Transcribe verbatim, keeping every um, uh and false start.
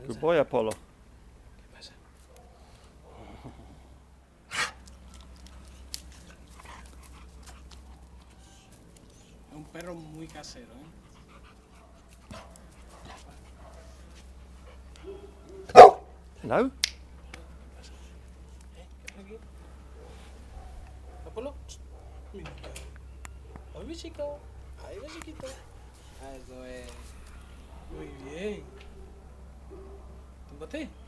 Good boy, Apolo. ¿Qué pasa? Es un perro muy casero, ¿eh? Hello? ¿Qué pasa? ¿Eh? ¿Qué pasa aquí? ¿Apolo? Mira. ¡Ay, besico! ¡Ay, besiquito! Ah, eso es... Muy bien. ¿Túmbate?